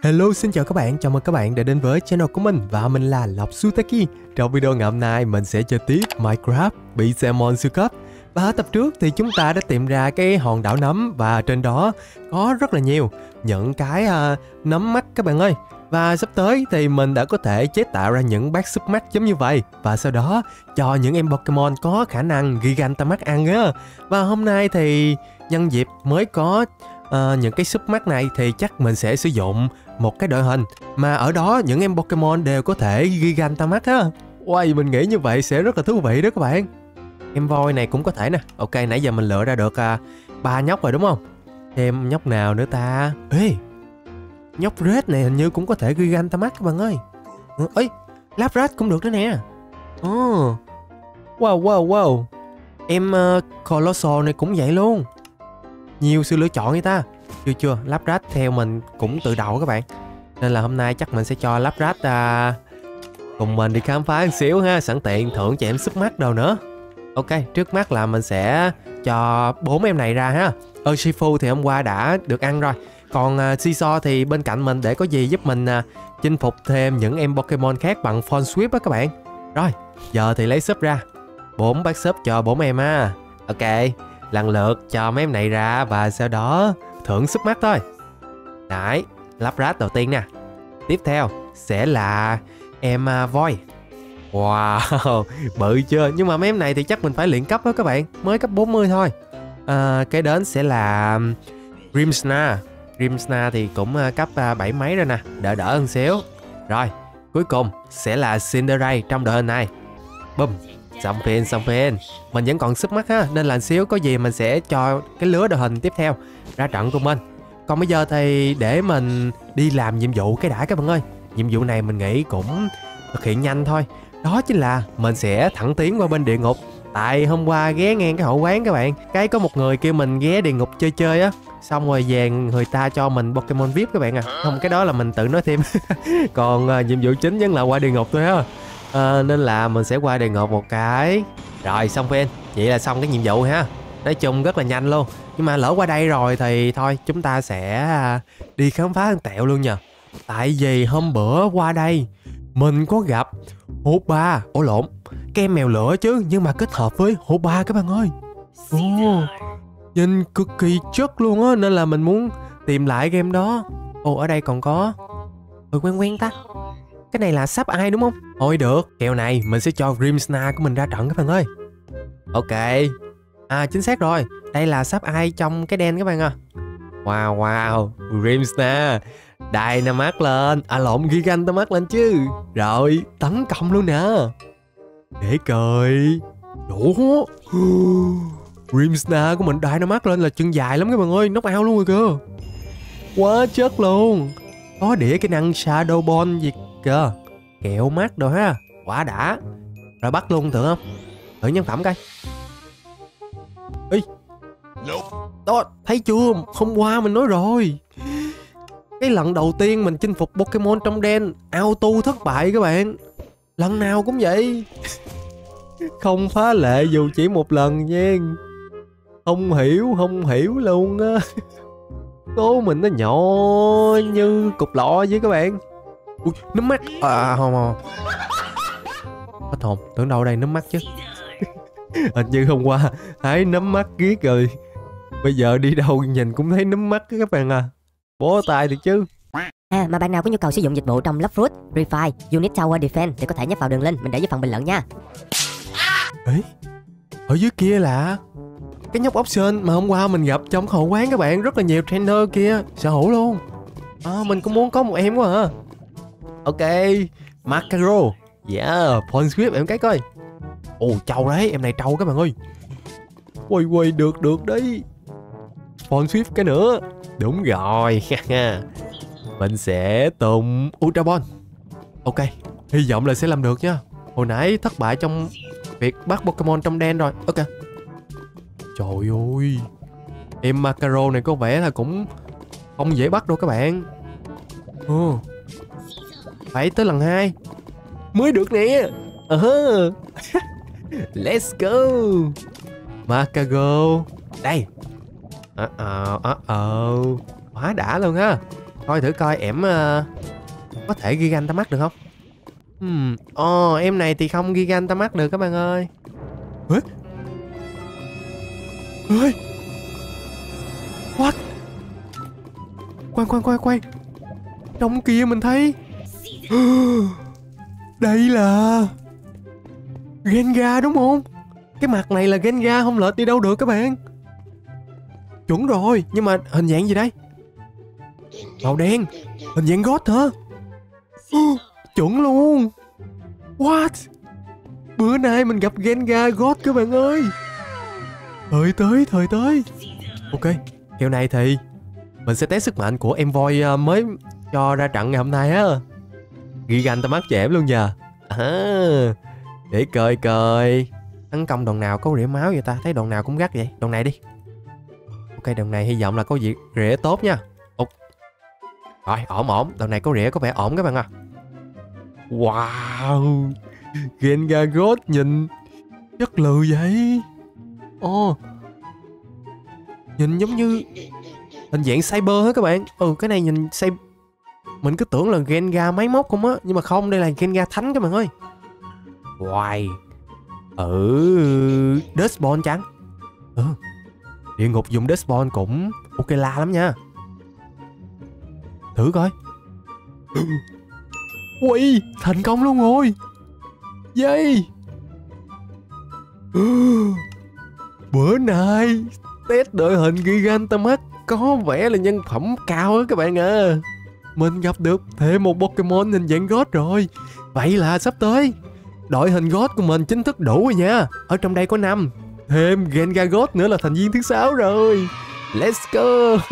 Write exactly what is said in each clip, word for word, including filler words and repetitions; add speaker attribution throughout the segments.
Speaker 1: Hello, xin chào các bạn, chào mừng các bạn đã đến với channel của mình và mình là Lộc Sutaki. Trong video ngày hôm nay mình sẽ chơi tiếp Minecraft Pixelmon siêu cấp. Và ở tập trước thì chúng ta đã tìm ra cái hòn đảo nấm và trên đó có rất là nhiều những cái uh, nấm mắt các bạn ơi. Và sắp tới thì mình đã có thể chế tạo ra những bát súp mắt giống như vậy và sau đó cho những em Pokemon có khả năng Gigantamax ăn á. Và hôm nay thì nhân dịp mới có uh, những cái súp mắt này thì chắc mình sẽ sử dụng một cái đội hình mà ở đó những em Pokemon đều có thể Gigantamax á. Wow, mình nghĩ như vậy sẽ rất là thú vị đó các bạn. Em voi này cũng có thể nè. Ok, nãy giờ mình lựa ra được ba uh, nhóc rồi đúng không? Thêm nhóc nào nữa ta? Ê, nhóc Red này hình như cũng có thể Gigantamax các bạn ơi. Ê, Lapras cũng được đó nè. Oh. Wow, wow, wow. Em uh, Colossal này cũng vậy luôn. Nhiều sự lựa chọn người ta. Chưa chưa, Lapras theo mình cũng từ đầu các bạn. Nên là hôm nay chắc mình sẽ cho Lapras uh, cùng mình đi khám phá một xíu ha. Sẵn tiện thưởng cho em súp mắt đâu nữa. Ok, trước mắt là mình sẽ cho bốn em này ra ha. Urshifu thì hôm qua đã được ăn rồi. Còn uh, Seesaw thì bên cạnh mình để có gì giúp mình uh, chinh phục thêm những em Pokemon khác bằng Phone Sweep á các bạn. Rồi, giờ thì lấy súp ra. Bốn bát súp cho bốn em ha. Ok, lần lượt cho mấy em này ra và sau đó thưởng súp mắt thôi. Đấy, Lapras đầu tiên nè. Tiếp theo sẽ là em uh, voi. Wow, bự chưa? Nhưng mà mấy em này thì chắc mình phải luyện cấp đó các bạn. Mới cấp bốn mươi thôi. à, Cái đến sẽ là Grimmsnarl. Grimmsnarl thì cũng cấp bảy mấy rồi nè. Đỡ đỡ hơn xíu. Rồi, cuối cùng sẽ là Cinderace trong đội hình này. Bum, xong phim, xong phim. Mình vẫn còn súp mắt á, nên là xíu có gì mình sẽ cho cái lứa đội hình tiếp theo ra trận cùng mình. Còn bây giờ thì để mình đi làm nhiệm vụ cái đã các bạn ơi. Nhiệm vụ này mình nghĩ cũng thực hiện nhanh thôi. Đó chính là mình sẽ thẳng tiến qua bên địa ngục. Tại hôm qua ghé ngang cái hậu quán các bạn, cái có một người kêu mình ghé địa ngục chơi chơi á. Xong rồi về người ta cho mình Pokemon vi ai pi các bạn à. Không, cái đó là mình tự nói thêm. Còn à, nhiệm vụ chính vẫn là qua địa ngục thôi á. à, Nên là mình sẽ qua địa ngục một cái. Rồi xong phim. Vậy là xong cái nhiệm vụ ha. Nói chung rất là nhanh luôn. Nhưng mà lỡ qua đây rồi thì thôi, chúng ta sẽ đi khám phá con tẹo luôn nha. Tại vì hôm bữa qua đây mình có gặp hổ ba, ổ lộn, cái em mèo lửa chứ, nhưng mà kết hợp với hổ ba các bạn ơi. Ồ, nhìn cực kỳ chất luôn á, nên là mình muốn tìm lại game đó. Ồ, ở đây còn có. Ừ, quen quen ta. Cái này là sắp ai đúng không? Thôi được, kèo này mình sẽ cho Grimmsnarl của mình ra trận các bạn ơi. Ok. À, chính xác rồi. Đây là sắp ai trong cái đen các bạn à. Wow, wow, Grimmsnarl Dynamax lên. À lộn, Gigantamax lên chứ. Rồi, tấn công luôn nè. Để cười. Ủa, Grimmsnarl của mình Dynamax lên là chân dài lắm các bạn ơi. Knock out luôn rồi cơ. Quá chất luôn. Có đĩa cái năng Shadow Ball gì cơ. Kẹo mắt rồi ha. Quá đã. Rồi bắt luôn thử không? Thử nhân phẩm coi. Ê, đó, thấy chưa? Hôm qua mình nói rồi. Cái lần đầu tiên mình chinh phục Pokemon trong đen auto thất bại các bạn. Lần nào cũng vậy. Không phá lệ dù chỉ một lần nha. Không hiểu, không hiểu luôn á. Số mình nó nhỏ như cục lọ vậy các bạn. Ui, nấm mắt. À không không. Hết hồn, tưởng đâu đây nấm mắt chứ. Hình như hôm qua thấy nấm mắt ghét rồi. Bây giờ đi đâu nhìn cũng thấy nấm mắt các bạn à. Bó tay được chứ.
Speaker 2: À, mà bạn nào có nhu cầu sử dụng dịch vụ trong Love Fruit, Refi, Unit Tower Defense thì có thể nhấp vào đường link mình để dưới phần bình luận nha.
Speaker 1: Ê, ở dưới kia là cái nhóc option mà hôm qua mình gặp trong hậu quán các bạn. Rất là nhiều trainer kia, sở hữu luôn. À, mình cũng muốn có một em quá à. Ok, Macaro. Yeah, Phone Sweep em cái coi. Ồ, trâu đấy, em này trâu các bạn ơi. Quay quay được được đấy. Phone Sweep cái nữa. Đúng rồi. Mình sẽ tụng Ultra Ball. Ok, hy vọng là sẽ làm được nha. Hồi nãy thất bại trong việc bắt Pokemon trong đen rồi. Ok. Trời ơi, em Macaro này có vẻ là cũng không dễ bắt đâu các bạn. ừ. Phải tới lần hai mới được nè. uh-huh. Let's go Macaro. Đây. Ờ ờ ờ ờ Quá đã luôn ha. Coi thử coi em uh, có thể Gigantamax được không? Hmm. Ồ, em này thì không Gigantamax được các bạn ơi. Ê? Ê? What? Khoan khoan khoan khoan. Trong kia mình thấy đây là Gengar đúng không? Cái mặt này là Gengar không lệch đi đâu được các bạn. Chuẩn rồi. Nhưng mà hình dạng gì đây? Màu đen. Hình dạng gót hả? Chuẩn luôn. What? Bữa nay mình gặp Gengar gót các bạn ơi. Thời tới, thời tới. Ok, kiểu này thì mình sẽ test sức mạnh của Envoy mới cho ra trận ngày hôm nay á. Gigantamax cho em luôn giờ à, để coi coi tấn công đòn nào có rỉa máu vậy ta. Thấy đòn nào cũng gắt vậy. Đòn này đi. Ok, đòn này hy vọng là có gì rỉa tốt nha. Ủa. Rồi, ổn ổn. Đòn này có rỉa có vẻ ổn các bạn à. Wow, Gengar God nhìn chất lừ vậy. Ồ, nhìn giống như hình dạng Cyber hết các bạn. Ừ, cái này nhìn Cyber. Mình cứ tưởng là Gengar máy móc không á. Nhưng mà không, đây là Gengar thánh các bạn ơi. Wow. Ừ, Dustborn chẳng. Ừ, địa ngục dùng Dustborn cũng ok la lắm nha. Thử coi. Ui, thành công luôn rồi. Yay. Bữa nay test đội hình Gigantamax có vẻ là nhân phẩm cao á các bạn à. Mình gặp được thêm một Pokemon hình dạng God rồi. Vậy là sắp tới đội hình God của mình chính thức đủ rồi nha. Ở trong đây có năm, thêm Gengar God nữa là thành viên thứ sáu rồi. Let's go.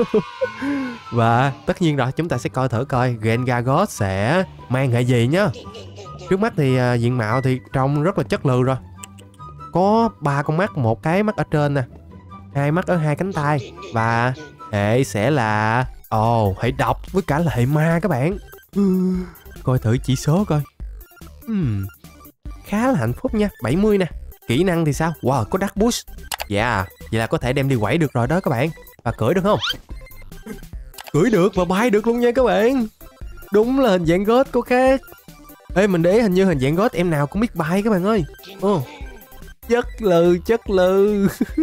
Speaker 1: Và tất nhiên rồi, chúng ta sẽ coi thử coi Gengar God sẽ mang hệ gì nhá. Trước mắt thì uh, diện mạo thì trông rất là chất lượng rồi. Có ba con mắt, một cái mắt ở trên nè, hai mắt ở hai cánh tay. Và hệ sẽ là ồ, oh, hệ độc với cả là hệ ma các bạn. Coi thử chỉ số coi. uhm, Khá là hạnh phúc nha, bảy mươi nè. Kỹ năng thì sao? Wow, có Dark Boost. Dạ, yeah, vậy là có thể đem đi quẩy được rồi đó các bạn. Và cưỡi được không? Cưỡi được và bay được luôn nha các bạn. Đúng là hình dạng God có khác. Ê, mình để hình như hình dạng God em nào cũng biết bay các bạn ơi. Ồ, chất lừ, chất lừ.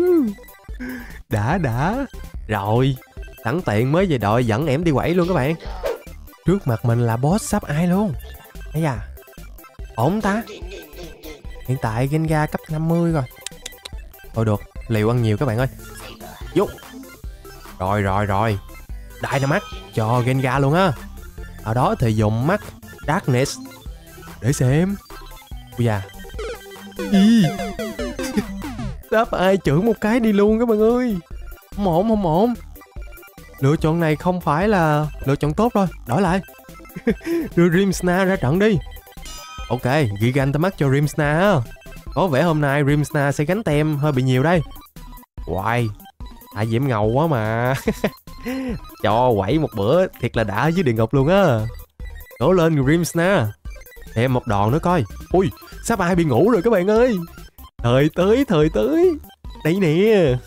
Speaker 1: Đã, đã. Rồi, sẵn tiện mới về đội dẫn em đi quẩy luôn các bạn. Trước mặt mình là boss sắp ai luôn. Ây da, ổn ta. Hiện tại Gengar cấp năm mươi rồi. Thôi được, liều ăn nhiều các bạn ơi. Vô. Rồi rồi rồi. Dynamax cho Gengar luôn á. Ở đó thì dùng mắt Darkness để xem. Ui da. Ý. Đáp ai chửi một cái đi luôn các bạn ơi. Không ổn, không ổn. Lựa chọn này không phải là lựa chọn tốt rồi. Đổi lại. Đưa Rimsna ra trận đi. Ok, Gigantamax cho Rimsna á. Có vẻ hôm nay Rimsna sẽ gánh tem hơi bị nhiều đây. Hoài, tại vì em ngầu quá mà. Cho quẩy một bữa thiệt là đã dưới địa ngục luôn á. Đổ lên Rimsna. Thêm một đòn nữa coi. Ui, sắp ai bị ngủ rồi các bạn ơi. Thời tới, thời tới. Đây nè.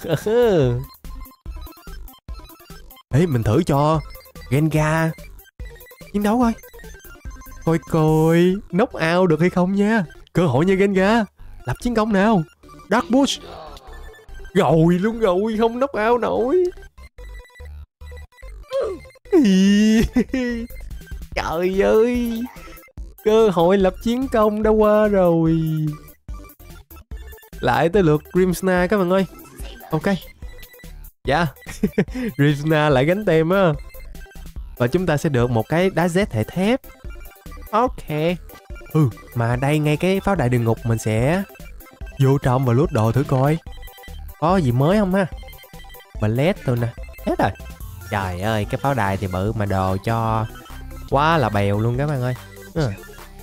Speaker 1: Ê, mình thử cho Gengar chiến đấu coi. Coi coi knock out được hay không nha. Cơ hội nha Gengar. Lập chiến công nào. Dark Bush. Rồi luôn rồi, không knock out nổi. Trời ơi, cơ hội lập chiến công đã qua rồi. Lại tới lượt Rimsna các bạn ơi. Ok. Dạ. Rimsna lại gánh tem á. Và chúng ta sẽ được một cái đá Z hệ thép. Ok. Ừ, mà đây ngay cái pháo đài địa ngục mình sẽ vô trong và lút đồ thử coi có gì mới không ha. Ballet thôi nè. Hết rồi. Trời ơi, cái pháo đài thì bự mà đồ cho quá là bèo luôn các bạn ơi. Ừ.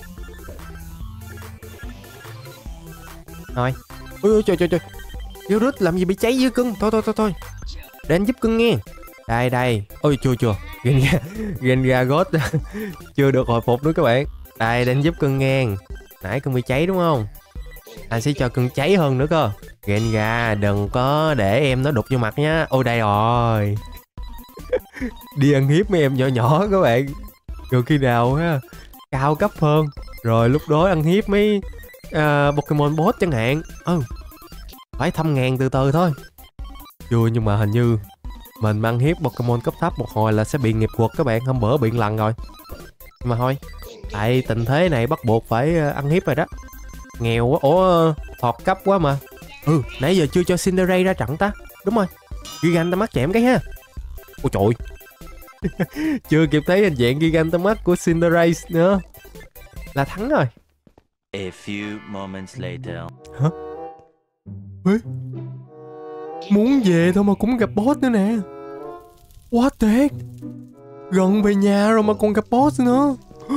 Speaker 1: Thôi. Ôi trời trời trời. Virus làm gì bị cháy dưới cưng. Thôi thôi thôi thôi. Để anh giúp cưng nghe. Đây đây. Ôi chưa chưa. Gengar Gengar God chưa được hồi phục nữa các bạn. Đây để anh giúp cưng nghe. Nãy cưng bị cháy đúng không? Anh sẽ cho cưng cháy hơn nữa cơ. Gengar đừng có để em nó đục vô mặt nhá. Ôi đây rồi. Đi ăn hiếp mấy em nhỏ nhỏ các bạn. Rồi khi nào ha cao cấp hơn, rồi lúc đó ăn hiếp mấy uh, Pokemon boss chẳng hạn. Ừ, phải thăm ngàn từ từ thôi. Vui, nhưng mà hình như mình mang hiếp Pokemon cấp thấp một hồi là sẽ bị nghiệp quật các bạn. Hôm bữa bị lần rồi. Nhưng mà thôi, tại tình thế này bắt buộc phải ăn hiếp rồi đó. Nghèo quá, ủa họp cấp quá mà. Ừ, nãy giờ chưa cho Cinderace ra trận ta. Đúng rồi, Gigantamax chạm cái ha. Ôi trời. Chưa kịp thấy hình dạng Gigantamax của Cinderace nữa là thắng rồi.
Speaker 3: A few moments later.
Speaker 1: Hả? Ê? Muốn về thôi mà cũng gặp boss nữa nè. What the heck? Gần về nhà rồi mà còn gặp boss nữa.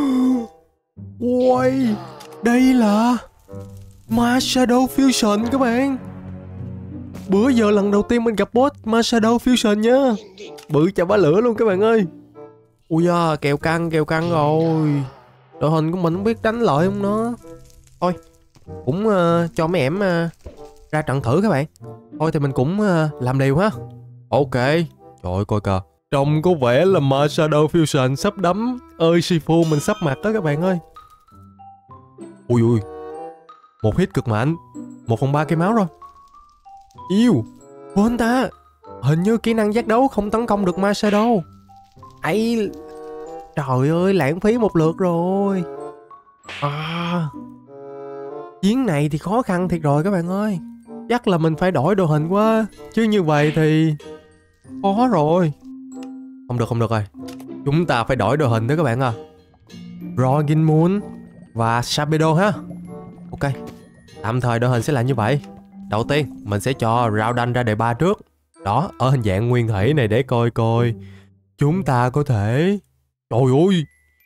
Speaker 1: Ôi, đây là Marshadow Fusion các bạn. Bữa giờ lần đầu tiên mình gặp boss Marshadow Fusion nhá. Bự chà bá lửa luôn các bạn ơi. Ui da, kèo căng, kèo căng rồi. Đội hình của mình không biết đánh lợi không nó. Thôi, cũng uh, cho mấy em uh, ra trận thử các bạn. Thôi thì mình cũng uh, làm điều ha. Ok. Trời ơi, coi kìa. Trông có vẻ là Marshadow Fusion sắp đấm Urshifu mình sắp mặt đó các bạn ơi. Ui ui. Một hit cực mạnh. Một phần ba cây máu rồi. Yêu. Quên ta. Hình như kỹ năng giác đấu không tấn công được Marshadow. Ấy. Trời ơi, lãng phí một lượt rồi. À. Chiến này thì khó khăn thiệt rồi các bạn ơi. Chắc là mình phải đổi đội hình quá. Chứ như vậy thì khó rồi. Không được, không được rồi. Chúng ta phải đổi đội hình đó các bạn à. Roggen Moon và Sharpedo ha. Ok, tạm thời đội hình sẽ là như vậy. Đầu tiên mình sẽ cho Groudon ra đề ba trước. Đó, ở hình dạng nguyên thủy này để coi coi chúng ta có thể... Trời ơi,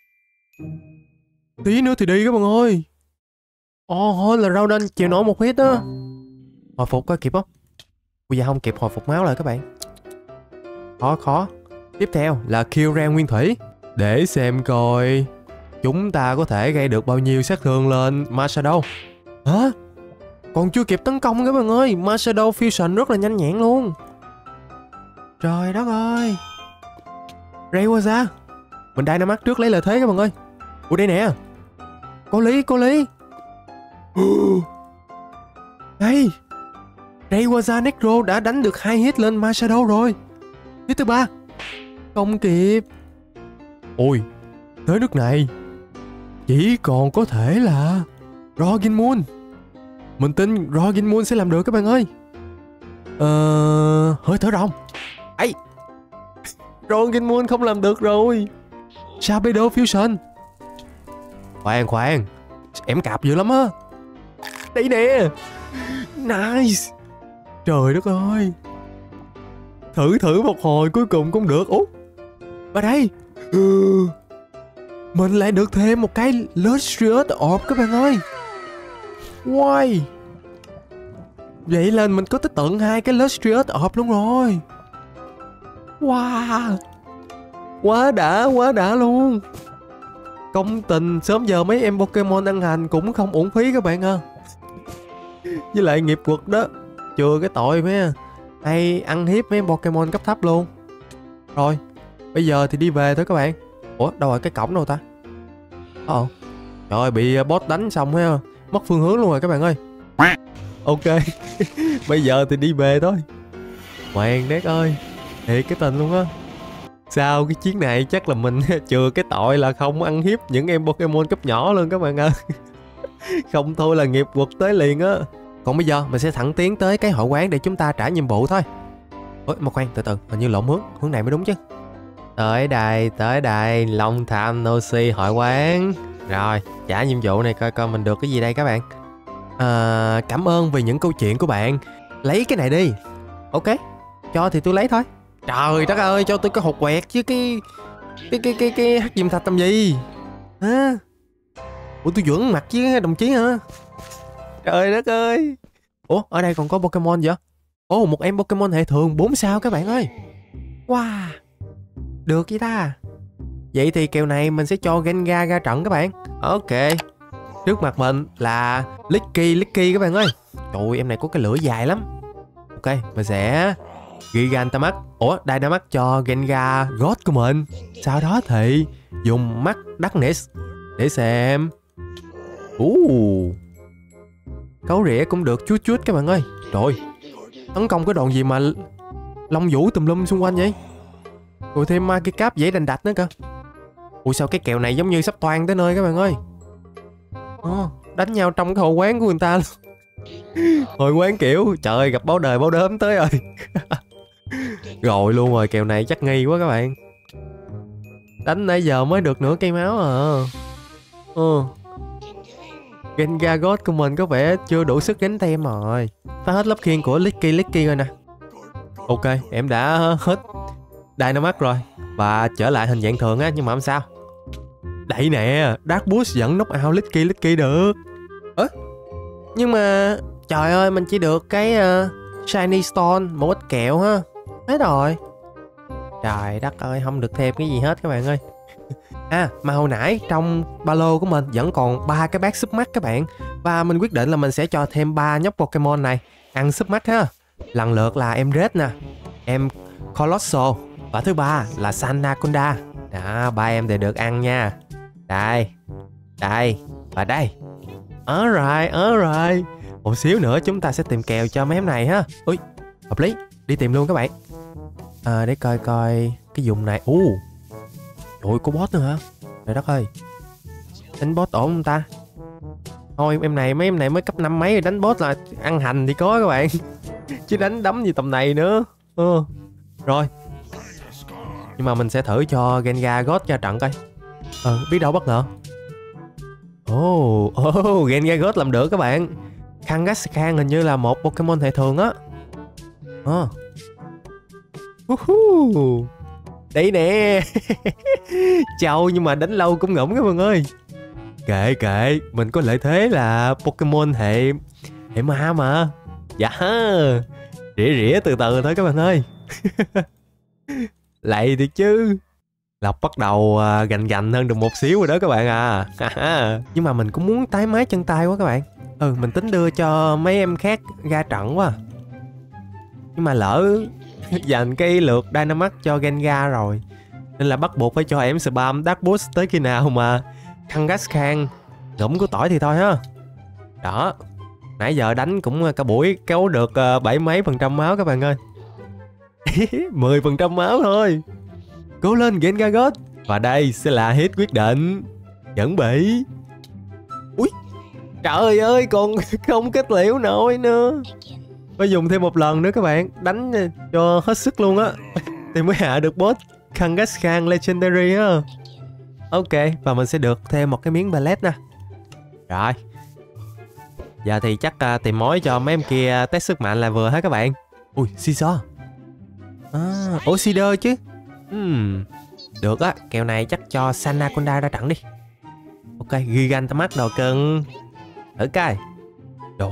Speaker 1: tí nữa thì đi các bạn ơi. Ồ, oh, là Groudon chịu nổi một hit á. Hồi phục có kịp không? Bây giờ không kịp hồi phục máu lại các bạn. Khó khó. Tiếp theo là Kyurem nguyên thủy. Để xem coi chúng ta có thể gây được bao nhiêu sát thương lên Marshadow. Hả? Còn chưa kịp tấn công các bạn ơi. Marshadow Fusion rất là nhanh nhẹn luôn. Trời đất ơi. Rayquaza. Mình Dynamax trước lấy lợi thế các bạn ơi. Ủa đây nè. Có lý, có lý. Đây. Rayquaza Necro đã đánh được hai hit lên Marshadow rồi. Hit thứ ba. Không kịp. Ôi, tới nước này chỉ còn có thể là Roggen Moon. Mình tin Roggen Moon sẽ làm được các bạn ơi. Ờ... hơi thở rồng. Ấy, Roggen Moon không làm được rồi. Sharpedo Fusion. Khoan khoan, em cạp dữ lắm á. Đây nè. Nice. Trời đất ơi. Thử thử một hồi cuối cùng cũng được. Ủa, ở đây ừ. Mình lại được thêm một cái Lustrious Orb các bạn ơi. Wow. Vậy là mình có tới tận hai cái Lustrious Orb luôn rồi. Wow. Quá đã, quá đã luôn. Công tình sớm giờ mấy em Pokemon ăn hành cũng không uổng phí các bạn à. Với lại nghiệp quật đó, chừa cái tội mấy hay ăn hiếp mấy em Pokemon cấp thấp luôn. Rồi, bây giờ thì đi về thôi các bạn. Ủa, đâu rồi cái cổng đâu ta? Ồ, trời ơi, bị boss đánh xong ha, mất phương hướng luôn rồi các bạn ơi. Ok. Bây giờ thì đi về thôi. Hoàng đét ơi, thiệt cái tình luôn á. Sau cái chiến này chắc là mình chừa cái tội là không ăn hiếp những em Pokemon cấp nhỏ luôn các bạn ơi. Không thôi là nghiệp quật tới liền á. Còn bây giờ mình sẽ thẳng tiến tới cái hội quán để chúng ta trả nhiệm vụ thôi. Ôi, mà khoan, từ từ, hình như lộn hướng, hướng này mới đúng chứ. Tới đây, tới đây, Long Tham Nosi hội quán. Rồi, trả nhiệm vụ này coi coi mình được cái gì đây các bạn. À, cảm ơn vì những câu chuyện của bạn. Lấy cái này đi. Ok, cho thì tôi lấy thôi. Trời đất ơi, cho tôi cái hột quẹt chứ cái cái cái cái cái hắc diệm thạch làm gì hả? Ủa tôi dưỡng mặt với đồng chí hả? Trời đất ơi. Ủa ở đây còn có Pokemon vậy? Ồ, một em Pokemon hệ thường bốn sao các bạn ơi. Wow, được vậy ta. Vậy thì kèo này mình sẽ cho Gengar ra trận các bạn. Ok, trước mặt mình là Licky Licky các bạn ơi. Trời ơi, em này có cái lưỡi dài lắm. Ok, mình sẽ Gigantamax. Ủa, Dynamax cho Gengar God của mình. Sau đó thì dùng mắt Darkness để xem. uh. Cấu rỉa cũng được chút chút các bạn ơi. Rồi, tấn công cái đòn gì mà lông vũ tùm lum xung quanh vậy. Rồi thêm Magikarp dễ đành đạch nữa cơ. Ui, sao cái kèo này giống như sắp toan tới nơi các bạn ơi. Ồ, đánh nhau trong cái hội quán của người ta luôn. Hội quán kiểu trời ơi, gặp báo đời báo đớm tới rồi. Rồi luôn rồi, kèo này chắc nghi quá các bạn. Đánh nãy giờ mới được nửa cây máu à. Ừ. Gengar God của mình có vẻ chưa đủ sức gánh tem rồi. Phá hết lớp khiên của Licky Licky rồi nè. Ok, em đã hết Dynamax rồi và trở lại hình dạng thường á, nhưng mà không sao. Đây nè, Dark Boost vẫn knock out Licky Licky được. Ơ? Nhưng mà trời ơi, mình chỉ được cái uh, Shiny Stone, một ít kẹo ha. Hết rồi. Trời đất ơi, không được thêm cái gì hết các bạn ơi. À, mà hồi nãy trong ba lô của mình vẫn còn ba cái bát súp mắt các bạn. Và mình quyết định là mình sẽ cho thêm ba nhóc Pokemon này ăn súp mắt ha. Lần lượt là em Red nè, em Colossal và thứ ba là Sandaconda. Đó, ba em đều được ăn nha. Đây, đây và đây. Alright, alright. Một xíu nữa chúng ta sẽ tìm kèo cho mấy em này ha. Ui, hợp lý, đi tìm luôn các bạn. À, để coi coi cái vùng này. Ồ, ôi có boss nữa hả? Trời đất ơi, đánh boss ổn không ta? Thôi em này, mấy em này mới cấp năm mấy rồi, đánh boss là ăn hành thì có các bạn. Chứ đánh đấm gì tầm này nữa. Ừ. Rồi, nhưng mà mình sẽ thử cho Gengar God ra trận coi. Ờ, biết đâu bất ngờ. Ồ, oh, oh, Gengar God làm được các bạn. Kangaskhan hình như là một Pokemon hệ thường á. Ờ. Uh-huh. Đấy nè. Chào, nhưng mà đánh lâu cũng ngỗng các bạn ơi. Kệ kệ, mình có lợi thế là Pokemon hệ hệ ma mà. Dạ, rỉa rỉa từ từ thôi các bạn ơi. Lại thì chứ. Lộc bắt đầu uh, gành gành hơn được một xíu rồi đó các bạn à. Nhưng mà mình cũng muốn tái mái chân tay quá các bạn. Ừ, mình tính đưa cho mấy em khác ra trận quá. Nhưng mà lỡ dành cái lượt Dynamax cho Gengar rồi, nên là bắt buộc phải cho em spam Dark Boost tới khi nào mà Kangaskhan ngủm của tỏi thì thôi ha. Đó, nãy giờ đánh cũng cả buổi kéo được uh, bảy mấy phần trăm máu các bạn ơi. mười phần trăm máu thôi. Cố lên Gengar God. Và đây sẽ là hit quyết định. Chuẩn bị. Ui, trời ơi, còn không kết liễu nổi nữa. Phải dùng thêm một lần nữa các bạn, đánh cho hết sức luôn á. Thì mới hạ được boss Kangaskhan Legendary á. Ok, và mình sẽ được thêm một cái miếng ballet nè. Rồi, giờ thì chắc uh, tìm mối cho mấy em kia test sức mạnh là vừa hết các bạn. Ui, Scizor. À, ủa Seeder chứ. Hmm, được á, kèo này chắc cho Sandaconda ra trận đi. Ok, Gigantamax đồ cưng. Thử coi. Đó.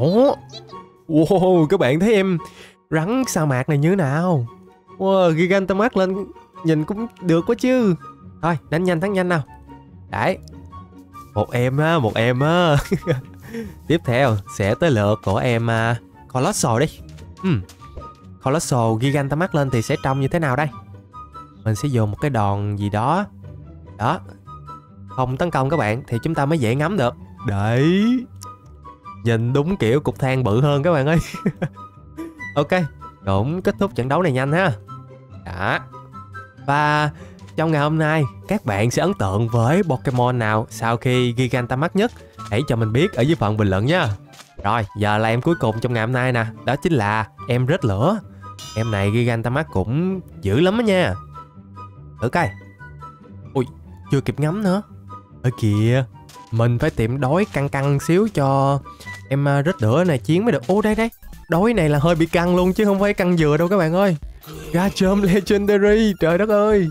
Speaker 1: Wow, các bạn thấy em rắn sa mạc này như thế nào? Wow, Gigantamax lên nhìn cũng được quá chứ. Thôi, đánh nhanh thắng nhanh nào. Đấy. Một em á, một em á. Tiếp theo sẽ tới lượt của em uh, Colossal đi. Hmm. Colossal Gigantamax lên thì sẽ trông như thế nào đây? Mình sẽ dùng một cái đòn gì đó. Đó. Không tấn công các bạn thì chúng ta mới dễ ngắm được. Đấy. Nhìn đúng kiểu cục than bự hơn các bạn ơi. Ok, cũng kết thúc trận đấu này nhanh ha. Đó. Và trong ngày hôm nay, các bạn sẽ ấn tượng với Pokemon nào sau khi Gigantamax nhất? Hãy cho mình biết ở dưới phần bình luận nha. Rồi, giờ là em cuối cùng trong ngày hôm nay nè. Đó chính là em Rết Lửa. Em này Gigantamax cũng dữ lắm đó nha. Thử coi. Ui, chưa kịp ngắm nữa. Ở kìa, mình phải tìm đói căng căng xíu cho em Rết Lửa này chiến mới được. Ô đây đây, đói này là hơi bị căng luôn chứ không phải căng dừa đâu các bạn ơi. Garchomp Legendary, trời đất ơi.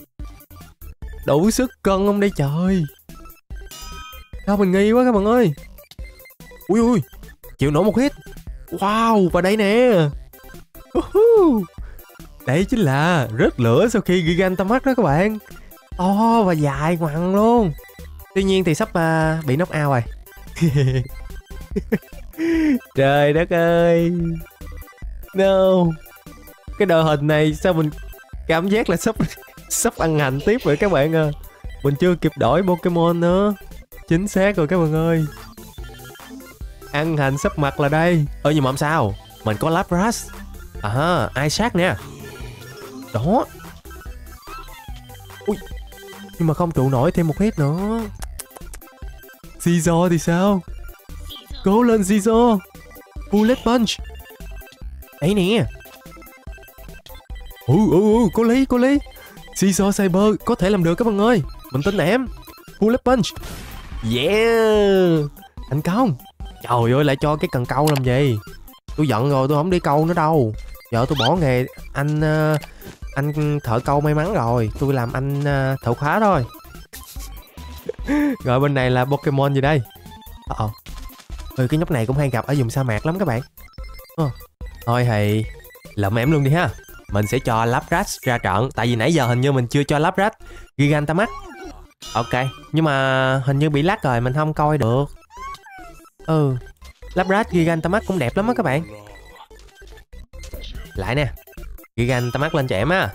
Speaker 1: Đủ sức cân không đây trời. Sao mình nghi quá các bạn ơi. Ui ui, chịu nổi một hit. Wow, và đây nè. Uh-huh. Đây chính là Rết Lửa sau khi Gigantamax đó các bạn. To và dài ngoằng luôn. Tuy nhiên thì sắp uh, bị knock out rồi. Trời đất ơi. No. Cái đội hình này sao mình cảm giác là sắp sắp ăn hành tiếp vậy các bạn à. Mình chưa kịp đổi Pokemon nữa. Chính xác rồi các bạn ơi. Ăn hành sắp mặt là đây. Ơ nhưng mà không sao, mình có Lapras. À Isaac nè. Đó. Ui, nhưng mà không trụ nổi thêm một hit nữa. Scizor thì sao? Cố lên Scizor. Bullet Punch. Đấy nè. Ừ ừ ừ, có lý có lý. Scizor Cyber có thể làm được các bạn ơi. Mình tin em. Bullet Punch. Yeah. Thành công. Trời ơi, lại cho cái cần câu làm gì? Tôi giận rồi, tôi không đi câu nữa đâu. Giờ tôi bỏ nghề anh uh, anh thợ câu may mắn rồi. Tôi làm anh uh, thợ khóa thôi. Rồi bên này là Pokemon gì đây? Ờ ừ, cái nhóc này cũng hay gặp ở vùng sa mạc lắm các bạn. ờ. Thôi thì lượm em luôn đi ha. Mình sẽ cho Lapras ra trận. Tại vì nãy giờ hình như mình chưa cho Lapras Gigantamax. Ok, nhưng mà hình như bị lag rồi, mình không coi được. Ừ, Lapras Gigantamax cũng đẹp lắm á các bạn. Lại nè, Gigantamax lên cho em á.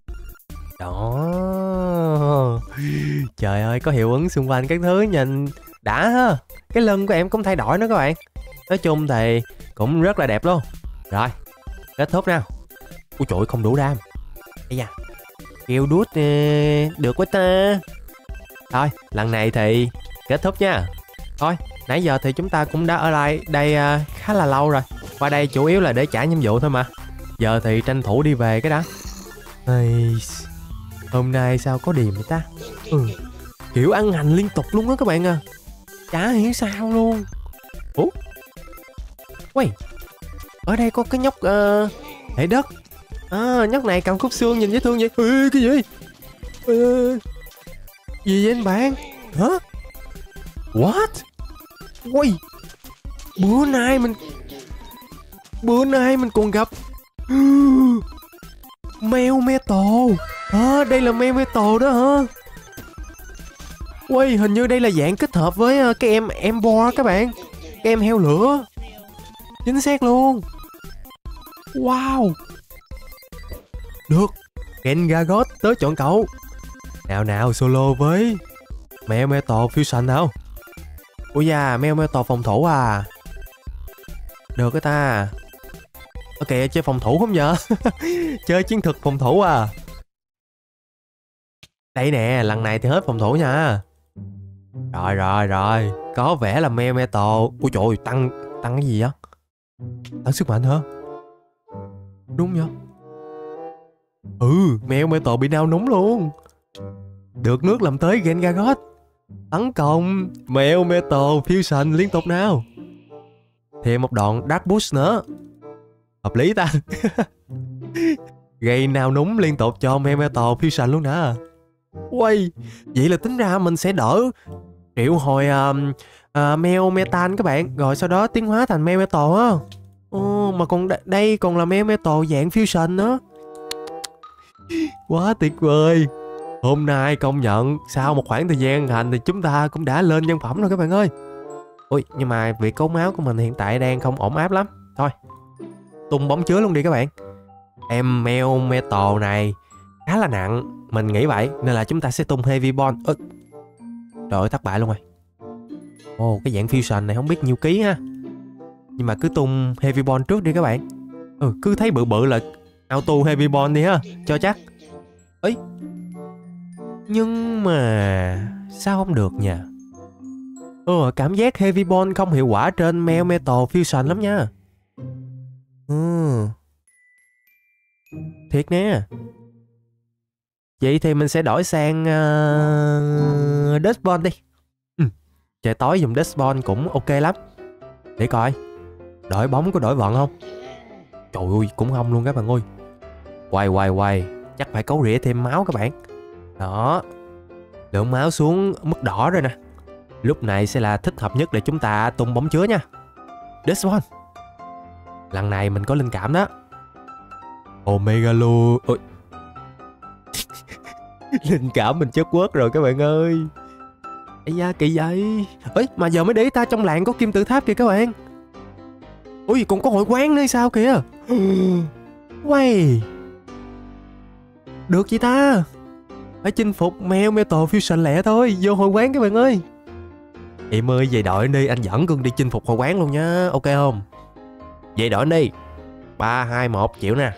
Speaker 1: Đó. Trời ơi, có hiệu ứng xung quanh các thứ nhìn đã ha. Cái lưng của em cũng thay đổi nữa các bạn. Nói chung thì cũng rất là đẹp luôn. Rồi, kết thúc nào. Ui trời ơi, không đủ đam. Ây da, kêu đút được quá ta. Thôi, lần này thì kết thúc nha. Thôi, nãy giờ thì chúng ta cũng đã ở lại đây uh, khá là lâu rồi. Qua đây chủ yếu là để trả nhiệm vụ thôi mà. Giờ thì tranh thủ đi về cái đã. Ây, hôm nay sao có điểm vậy ta? Ừ, kiểu ăn hành liên tục luôn á các bạn à. Chả hiểu sao luôn. Ủa? Quay, ở đây có cái nhóc uh, hệ đất. À, nhóc này cầm khúc xương nhìn dễ thương vậy. Ê, cái gì? Ê, gì vậy anh bạn? Hả? What? Ui, bữa nay mình Bữa nay mình còn gặp Mèo Metal. À, đây là Mèo Metal đó hả? Ui, hình như đây là dạng kết hợp với uh, cái em Emboar các bạn. Cái em heo lửa. Chính xác luôn. Wow. Được, Gengargot tới chọn cậu. Nào nào solo với Mèo Metal Fusion nào. Ui da, Mèo Metal phòng thủ à. Được cái ta. Ok, chơi phòng thủ không vậy? Chơi chiến thuật phòng thủ à. Đây nè, lần này thì hết phòng thủ nha. Rồi rồi rồi, có vẻ là Mèo Metal. Ui trời ơi, tăng tăng cái gì á? Tăng sức mạnh hả? Đúng vậy. Ừ, Mèo Metal bị nao núng luôn. Được nước làm tới Gengargot. Tấn công Mèo Metal Fusion liên tục nào. Thêm một đoạn Dark Boost nữa. Hợp lý ta. Gây nao núng liên tục cho Mèo Metal Fusion luôn nè. Uầy, vậy là tính ra mình sẽ đỡ triệu hồi uh, uh, Mèo Metal các bạn. Rồi sau đó tiến hóa thành Mèo Metal á. Ồ, mà còn đây còn là Mèo Metal dạng Fusion nữa. Quá tuyệt vời. Hôm nay công nhận sau một khoảng thời gian hành thì chúng ta cũng đã lên nhân phẩm rồi các bạn ơi. Ui, nhưng mà việc cấu máu của mình hiện tại đang không ổn áp lắm. Thôi, tung bóng chứa luôn đi các bạn. Em Mèo Metal này khá là nặng, mình nghĩ vậy, nên là chúng ta sẽ tung Heavy Ball. Ơ, trời ơi, thất bại luôn rồi. Ồ, cái dạng Fusion này không biết nhiêu ký ha. Nhưng mà cứ tung Heavy Ball trước đi các bạn. Ừ, cứ thấy bự bự là auto Heavy Ball đi ha, cho chắc. Ấy, nhưng mà sao không được nha. Ừ, cảm giác Heavy Ball không hiệu quả trên Mèo Metal Fusion lắm nha. Ừ, thiệt nè. Vậy thì mình sẽ đổi sang uh, Dust Ball đi. Ừ, trời tối dùng Dust Ball cũng ok lắm. Để coi đổi bóng có đổi vận không. Trời ơi, cũng không luôn các bạn ơi. Quay quay quay, chắc phải cấu rỉa thêm máu các bạn. Đó, lượng máu xuống mức đỏ rồi nè. Lúc này sẽ là thích hợp nhất để chúng ta tung bóng chứa nha. Dust Ball. Lần này mình có linh cảm đó. Omega Lu. Ôi. Linh cảm mình chất quất rồi các bạn ơi. Ây da, kỳ vậy. Ê, mà giờ mới để ta trong làng có kim tự tháp kìa các bạn. Ui, còn có hội quán nữa sao kìa. Uầy, được gì ta? Phải chinh phục Mel Metal Fusion lẹ thôi. Vô hội quán các bạn ơi. Em ơi, về đội đi, anh dẫn cưng đi chinh phục hội quán luôn nhá. Ok không? Về đội đi. Ba, hai, một, chịu nè.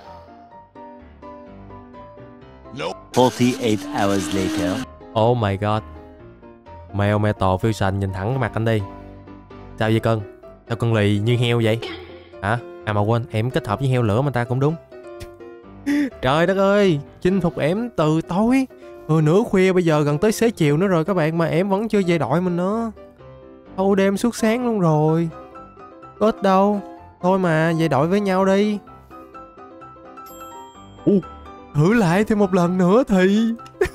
Speaker 3: forty-eight hours later.
Speaker 1: Oh my god. Mel Metal Fusion, nhìn thẳng cái mặt anh đi. Sao vậy cưng? Sao cưng lì như heo vậy? Hả? À mà quên, em kết hợp với heo lửa mà ta cũng đúng. Trời đất ơi, chinh phục em từ tối. Ừ, nửa khuya bây giờ gần tới xế chiều nữa rồi các bạn, mà em vẫn chưa về đội mình nữa. Thâu đêm suốt sáng luôn rồi. Có ít đâu. Thôi mà về đội với nhau đi. Ồ, thử lại thêm một lần nữa thì.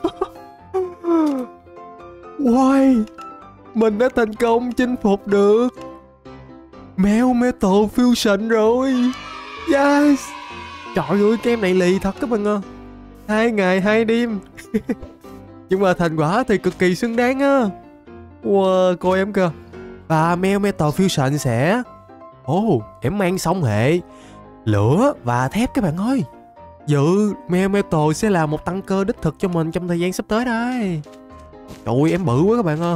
Speaker 1: Wow, mình đã thành công chinh phục được Mel Metal Fusion rồi. Yes. Trời ơi, kem này lì thật các bạn ơi. Hai ngày hai đêm. Nhưng mà thành quả thì cực kỳ xứng đáng á. Wow, coi em kìa. Và Mel Metal Fusion sẽ Ồ, oh, em mang song hệ lửa và thép các bạn ơi. Dự Mel Metal sẽ là một tăng cơ đích thực cho mình trong thời gian sắp tới đây. Trời ơi, em bự quá các bạn ơi.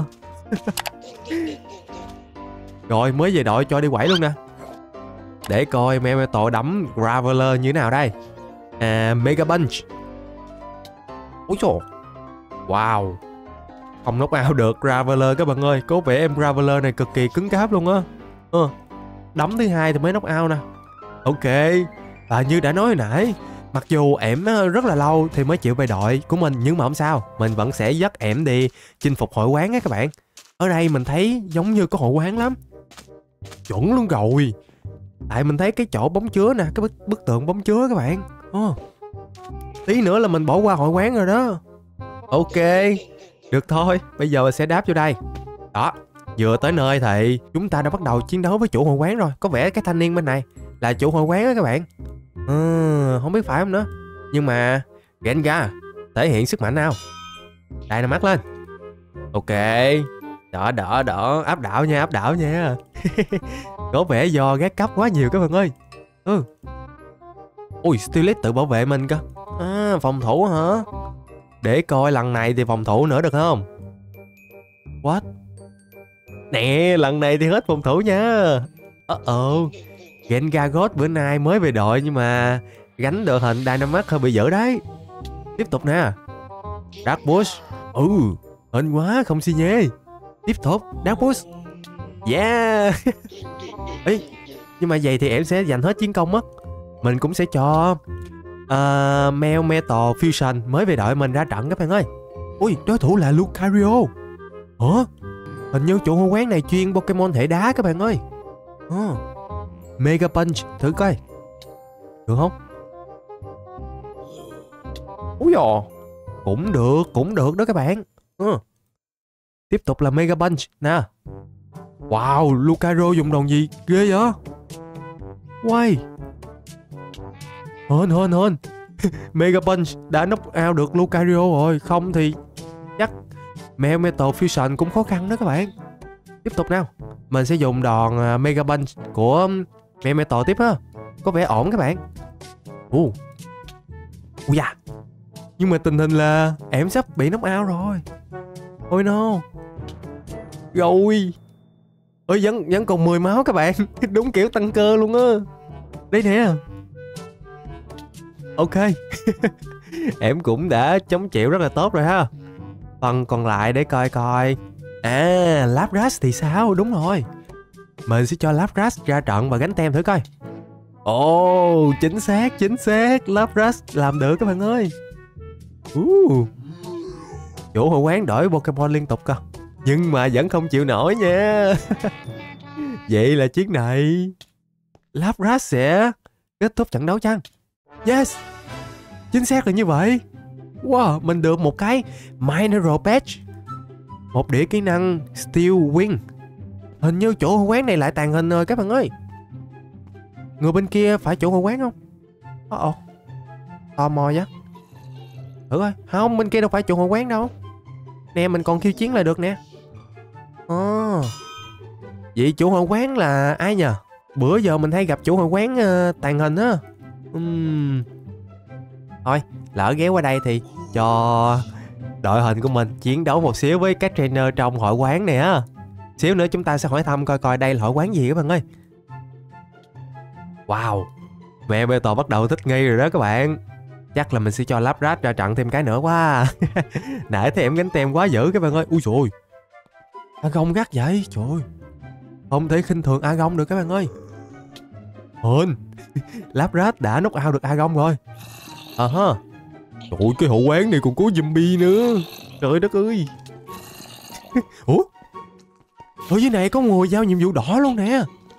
Speaker 1: Rồi, mới về đội cho đi quẩy luôn nè. Để coi Mel Metal đấm Graveler như thế nào đây. À, Mega Punch. Ôi trời. Wow. Không knock out được Graveler các bạn ơi. Có vẻ em Graveler này cực kỳ cứng cáp luôn á. Ờ, đấm thứ hai thì mới knock out nè. Ok. Và như đã nói hồi nãy, mặc dù ẻm rất là lâu thì mới chịu về đội của mình, nhưng mà không sao, mình vẫn sẽ dắt ẻm đi chinh phục hội quán á các bạn. Ở đây mình thấy giống như có hội quán lắm. Chuẩn luôn rồi. Tại mình thấy cái chỗ bóng chứa nè, cái bức, bức tượng bóng chứa các bạn. Ờ. Tí nữa là mình bỏ qua hội quán rồi đó. Ok. Được thôi, bây giờ mình sẽ đáp vô đây. Đó, vừa tới nơi thì chúng ta đã bắt đầu chiến đấu với chủ hội quán rồi. Có vẻ cái thanh niên bên này là chủ hội quán á các bạn. Ừ, không biết phải không nữa. Nhưng mà Gengar thể hiện sức mạnh nào. Đây nè, mắt lên. Ok. Đỡ đỡ đỡ, áp đảo nha, áp đảo nha. Có vẻ do gác cấp quá nhiều các bạn ơi. Ừ. Ui, Steelix tự bảo vệ mình cơ. À, phòng thủ hả? Để coi lần này thì phòng thủ nữa được không? What? Nè, lần này thì hết phòng thủ nha. Ờ ờ. Gengar God bữa nay mới về đội nhưng mà gánh được hình Dynamax hơi bị dở đấy. Tiếp tục nè. Dark Push. Ừ, hên quá không xi nhê. Tiếp tục Dark Push. Yeah. Ê, nhưng mà vậy thì em sẽ dành hết chiến công mất. Mình cũng sẽ cho uh, Mel Metal Fusion mới về đội mình ra trận các bạn ơi. Ui, đối thủ là Lucario. Hả? Hình như chủ hội quán này chuyên Pokemon thể đá các bạn ơi. uh. Mega Punch, thử coi được không? Úi dò. Cũng được, cũng được đó các bạn. uh. Tiếp tục là Mega Punch nè. Wow, Lucario dùng đòn gì ghê vậy? Wow. Hên hên hên. Mega Punch đã knock out được Lucario rồi. Không thì chắc Mel Metal Fusion cũng khó khăn đó các bạn. Tiếp tục nào. Mình sẽ dùng đòn Mega Punch của Mel Metal tiếp ha. Có vẻ ổn các bạn. Ồ. Ui da. Nhưng mà tình hình là em sắp bị knock out rồi. Ôi no. Rồi. Ôi vẫn, vẫn còn mười máu các bạn. Đúng kiểu tăng cơ luôn á. Đây nè. Ok. Em cũng đã chống chịu rất là tốt rồi ha. Phần còn lại để coi coi. À, Lapras thì sao? Đúng rồi. Mình sẽ cho Lapras ra trận và gánh tem thử coi. Ồ, oh, chính xác, chính xác. Lapras làm được các bạn ơi. uh. Chủ hội quán đổi Pokemon liên tục cơ, nhưng mà vẫn không chịu nổi nha. Vậy là chiếc này Lapras sẽ kết thúc trận đấu chăng? Yes, chính xác là như vậy. Wow, mình được một cái Mineral Patch, một đĩa kỹ năng Steel Wing. Hình như chủ hội quán này lại tàn hình rồi các bạn ơi. Người bên kia phải chủ hội quán không? Ồ, ồ, tò mò vậy. Thử coi. Không, bên kia đâu phải chủ hội quán đâu. Nè, mình còn khiêu chiến là được nè. Ồ, vậy chủ hội quán là ai nhờ? Bữa giờ mình hay gặp chủ hội quán uh, tàn hình á. uhm. Thôi, lỡ ghé qua đây thì cho đội hình của mình chiến đấu một xíu với các trainer trong hội quán này á. Xíu nữa chúng ta sẽ hỏi thăm coi coi đây là hội quán gì các bạn ơi. Wow, mẹ Beto bắt đầu thích nghi rồi đó các bạn. Chắc là mình sẽ cho Lapras ra trận thêm cái nữa quá. Nãy thì em gánh tem quá dữ các bạn ơi. Ui trời ơi, Agon gắt vậy, trời ơi. Không thể khinh thường Agon được các bạn ơi. Hên, Lapras đã knock out được Agon rồi. Ờ uh ha. Trời ơi, cái hộ quán này còn có zombie nữa. Trời đất ơi. Ủa? Ở dưới này có người giao nhiệm vụ đỏ luôn nè.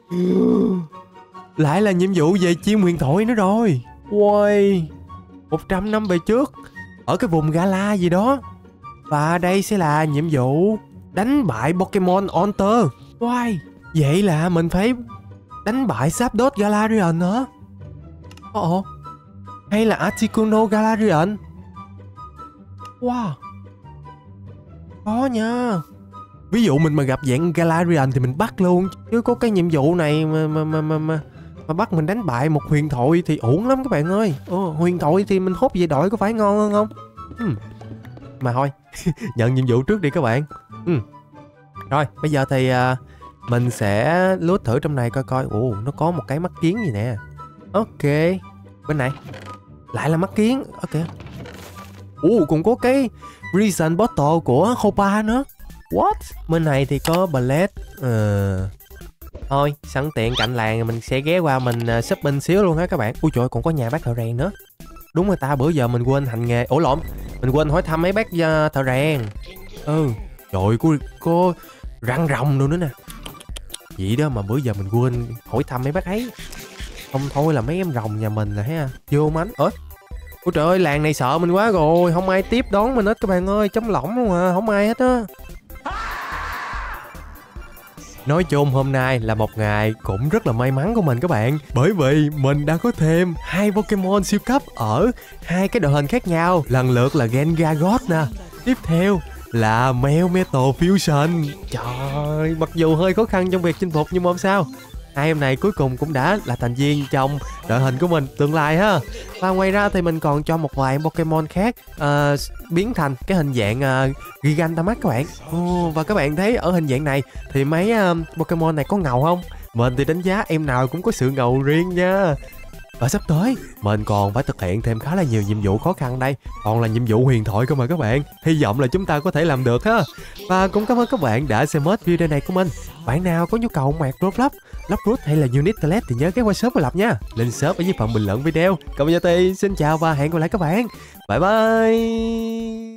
Speaker 1: Lại là nhiệm vụ về chim huyền thoại nữa rồi. Ôi, một trăm năm về trước, ở cái vùng Gala gì đó. Và đây sẽ là nhiệm vụ đánh bại Pokemon Hunter. Wow, vậy là mình phải đánh bại Zapdos Galarian hả? Ồ, hay là Articuno Galarian? Wow, có nha. Ví dụ mình mà gặp dạng Galarian thì mình bắt luôn. Chứ có cái nhiệm vụ này mà mà mà mà, mà, mà bắt mình đánh bại một huyền thoại thì uổng lắm các bạn ơi. Ồ, huyền thoại thì mình hốt về đội có phải ngon hơn không? Ừ. Mà thôi, nhận nhiệm vụ trước đi các bạn. Ừ. Rồi, bây giờ thì uh, mình sẽ lướt thử trong này coi coi. Ồ, nó có một cái mắt kiến gì nè. Ok, bên này lại là mắt kiến. Ok. Ồ, cũng có cái Reason Bottle của Hopa nữa. What? Bên này thì có Blade. Ờ... Thôi, sẵn tiện cạnh làng mình sẽ ghé qua mình uh, shopping xíu luôn á các bạn. Ui trời, còn có nhà bác thợ rèn nữa. Đúng rồi ta, bữa giờ mình quên hành nghề. Ủa lộn, mình quên hỏi thăm mấy bác uh, thợ rèn. Ừ, trời, có, có răng rồng luôn nữa nè. Vậy đó mà bữa giờ mình quên hỏi thăm mấy bác ấy. Không thôi là mấy em rồng nhà mình là ha vô mánh. Ủa? Ôi trời ơi, làng này sợ mình quá rồi. Không ai tiếp đón mình hết các bạn ơi. Trống lỏng luôn à, không ai hết á. Nói chung hôm nay là một ngày cũng rất là may mắn của mình các bạn. Bởi vì mình đã có thêm hai Pokemon siêu cấp ở hai cái đội hình khác nhau. Lần lượt là Gengargot nè. Tiếp theo là Melmetal Fusion. Trời, mặc dù hơi khó khăn trong việc chinh phục nhưng mà không sao. Hai em này cuối cùng cũng đã là thành viên trong đội hình của mình tương lai ha. Và ngoài ra thì mình còn cho một vài Pokemon khác uh, biến thành cái hình dạng uh, Gigantamax các bạn. oh, Và các bạn thấy ở hình dạng này thì mấy uh, Pokemon này có ngầu không? Mình thì đánh giá em nào cũng có sự ngầu riêng nha. Và sắp tới mình còn phải thực hiện thêm khá là nhiều nhiệm vụ khó khăn đây. Còn là nhiệm vụ huyền thoại cơ mà các bạn. Hy vọng là chúng ta có thể làm được ha. Và cũng cảm ơn các bạn đã xem hết video này của mình. Bạn nào có nhu cầu mặc Roblox, Loveroot hay là Unit Toilet thì nhớ ghé qua shop và lập nha. Link shop ở dưới phần bình luận video. Còn bây giờ thì xin chào và hẹn gặp lại các bạn. Bye bye.